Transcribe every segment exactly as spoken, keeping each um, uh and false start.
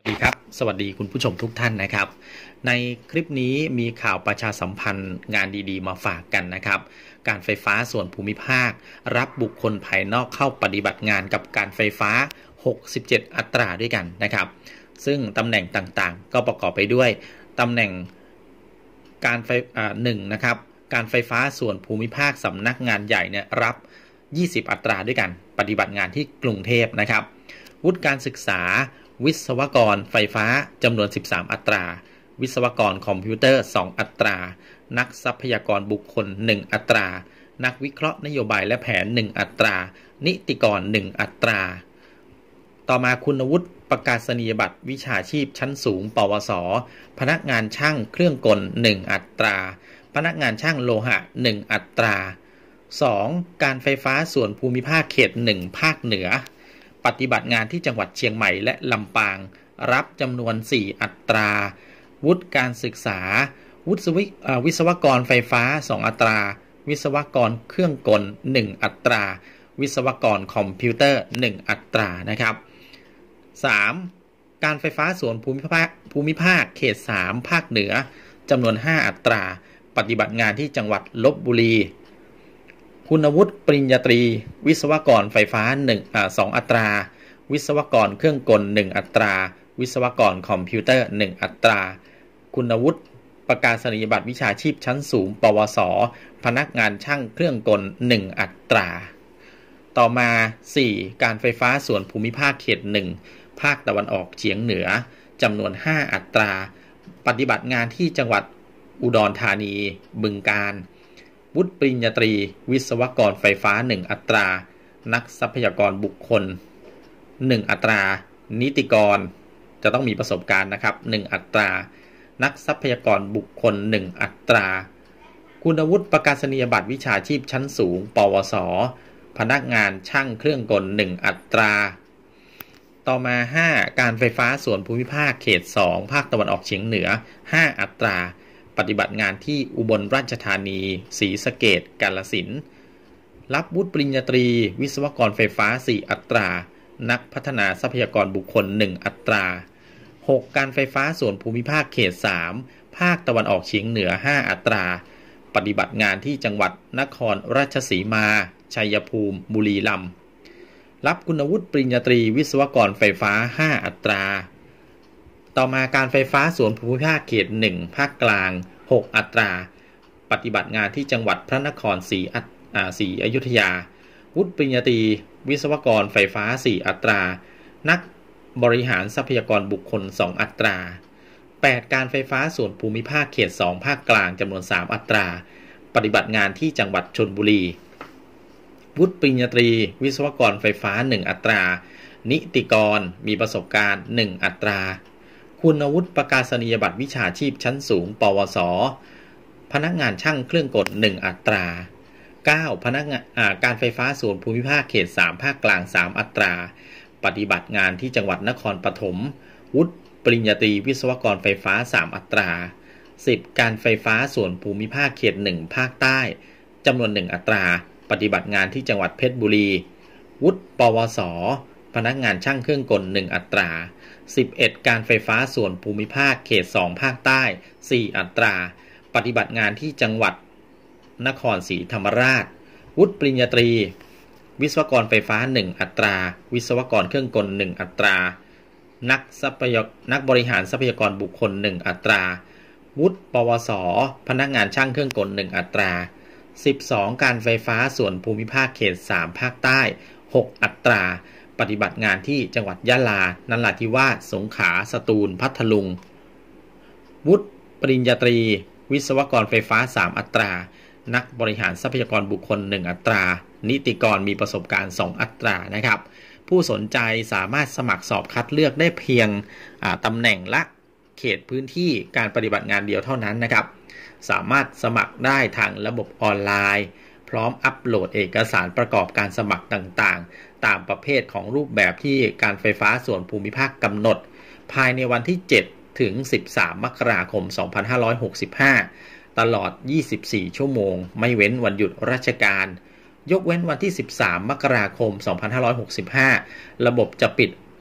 ดีครับสวัสดีคุณผู้ชมทุกท่านนะครับในคลิปนี้มีข่าวประชาสัมพันธ์งานดีๆมาฝากกันนะครับการไฟฟ้าส่วนภูมิภาครับบุคคลภายนอกเข้าปฏิบัติงานกับการไฟฟ้าหกสิบเจ็ดอัตราด้วยกันนะครับซึ่งตำแหน่งต่างๆก็ประกอบไปด้วยตำแหน่งการไฟอ่าหนึ่งนะครับการไฟฟ้าส่วนภูมิภาคสำนักงานใหญ่เนี่ยรับยี่สิบอัตราด้วยกันปฏิบัติงานที่กรุงเทพนะครับวุฒิการศึกษาวิศวกรไฟฟ้าจำนวนสิบสามอัตราวิศวกรคอมพิวเตอร์สองอัตรานักทรัพยากรบุคคลหนึ่งอัตรานักวิเคราะห์นโยบายและแผนหนึ่งอัตรานิติกรหนึ่งอัตราต่อมาคุณวุฒิประกาศนียบัตรวิชาชีพชั้นสูงปวสพนักงานช่างเครื่องกลหนึ่งอัตราพนักงานช่างโลหะหนึ่งอัตราสองการไฟฟ้าส่วนภูมิภาคเขตหนึ่งภาคเหนือปฏิบัติงานที่จังหวัดเชียงใหม่และลำปางรับจำนวนสี่อัตราวุฒิการศึกษาวุฒิวิวิศวกรไฟฟ้าสองอัตราวิศวกรเครื่องกลหนึ่งอัตราวิศวกรคอมพิวเตอร์หนึ่งอัตรานะครับสามการไฟฟ้าส่วนภูมิภาคภูมิภาคเขตสามภาคเหนือจำนวนห้าอัตราปฏิบัติงานที่จังหวัดลพบุรีคุณวุฒิปริญญาตรีวิศวกรไฟฟ้าหนึ่งอ่าสองอัตราวิศวกรเครื่องกลหนึ่งอัตราวิศวกรคอมพิวเตอร์หนึ่งอัตราคุณวุฒิประกาศนียบัตรวิชาชีพชั้นสูงปวสพนักงานช่างเครื่องกลหนึ่งอัตราต่อมาสี่การไฟฟ้าส่วนภูมิภาคเขตหนึ่งภาคตะวันออกเฉียงเหนือจำนวนห้าอัตราปฏิบัติงานที่จังหวัดอุดรธานีบึงกาฬวุฒิปริญญาตรีวิศวกรไฟฟ้าหนึ่งอัตรานักทรัพยากรบุคคลหนึ่งอัตรานิติกรจะต้องมีประสบการณ์นะครับหนึ่งอัตรานักทรัพยากรบุคคลหนึ่งอัตราคุณวุฒิประกาศนียบัตรวิชาชีพชั้นสูงปวสพนักงานช่างเครื่องกลหนึ่งอัตราต่อมาห้าการไฟฟ้าส่วนภูมิภาคเขตสองภาคตะวันออกเฉียงเหนือห้าอัตราปฏิบัติงานที่อุบลราชธานีศรีสะเกษกาฬสินธุ์รับวุฒิปริญญาตรีวิศวกรไฟฟ้าสี่อัตรานักพัฒนาทรัพยากรบุคคลหนึ่งอัตราหกการไฟฟ้าส่วนภูมิภาคเขตสามภาคตะวันออกเฉียงเหนือห้าอัตราปฏิบัติงานที่จังหวัดนครราชสีมาชัยภูมิบุรีรัมย์รับคุณวุฒิปริญญาตรีวิศวกรไฟฟ้าห้าอัตราต่อมาการไฟฟ้าส่วนภูมิภาคเขตหนึ่งภาคกลางหกอัตราปฏิบัติงานที่จังหวัดพระนครศรีอ่าศรีอยุธยาวุฒิปริญญาตรีวิศวกรไฟฟ้าสี่อัตรานักบริหารทรัพยากรบุคคลสองอัตราแปดการไฟฟ้าส่วนภูมิภาคเขตสองภาคกลางจำนวนสามอัตราปฏิบัติงานที่จังหวัดชลบุรีวุฒิปริญญาตรีวิศวกรไฟฟ้าหนึ่งอัตรานิติกรมีประสบการณ์หนึ่งอัตราคุณวุฒิประกาศนียบัตรวิชาชีพชั้นสูงปวสพนักงานช่างเครื่องกลหนึ่งอัตราเก้าพนักงานการไฟฟ้าส่วนภูมิภาคเขตสามภาคกลางสามอัตราปฏิบัติงานที่จังหวัดนครปฐมวุฒิปริญญาตรีวิศวกรไฟฟ้าสามอัตราสิบการไฟฟ้าส่วนภูมิภาคเขตหนึ่งภาคใต้จำนวนหนึ่งอัตราปฏิบัติงานที่จังหวัดเพชรบุรีวุฒิปวสพนักงานช่างเครื่องกลหนึ่งอัตราสิบเอ็ดการไฟฟ้าส่วนภูมิภาคเขตสองภาคใต้สี่อัตราปฏิบัติงานที่จังหวัดนครศรีธรรมราชวุฒิปริญญาตรีวิศวกรไฟฟ้าหนึ่งอัตราวิศวกรเครื่องกลหนึ่งอัตรานักทรัพยนักบริหารทรัพยากรบุคคลหนึ่งอัตราวุฒิปวสพนักงานช่างเครื่องกลหนึ่งอัตราสิบสองการไฟฟ้าส่วนภูมิภาคเขตสามภาคใต้หกอัตราปฏิบัติงานที่จังหวัดยะลานราธิวาสสงขลาสตูลพัทลุงวุฒิปริญญาตรีวิศวกรไฟฟ้าสามอัตรานักบริหารทรัพยากรบุคคลหนึ่งอัตรานิติกรมีประสบการณ์สองอัตรานะครับผู้สนใจสามารถสมัครสอบคัดเลือกได้เพียงตำแหน่งละเขตพื้นที่การปฏิบัติงานเดียวเท่านั้นนะครับสามารถสมัครได้ทางระบบออนไลน์พร้อมอัปโหลดเอกสารประกอบการสมัครต่างๆตามประเภทของรูปแบบที่การไฟฟ้าส่วนภูมิภาคกำหนดภายในวันที่เจ็ดถึงสิบสามมกราคมสองพันห้าร้อยหกสิบห้าตลอดยี่สิบสี่ชั่วโมงไม่เว้นวันหยุดราชการ ยกเว้นวันที่สิบสามมกราคมสองพันห้าร้อยหกสิบห้าระบบจะปิด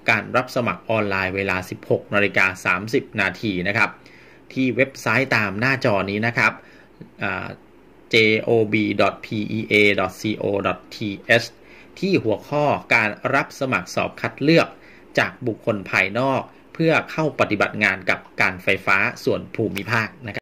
การรับสมัครออนไลน์เวลา สิบหกนาฬิกาสามสิบนาทีนะครับที่เว็บไซต์ตามหน้าจอนี้นะครับ เจ โอ บี ดอท พี อี เอ ดอท ซี โอ ดอท ที เอช ที่หัวข้อการรับสมัครสอบคัดเลือกจากบุคคลภายนอกเพื่อเข้าปฏิบัติงานกับการไฟฟ้าส่วนภูมิภาคนะครับ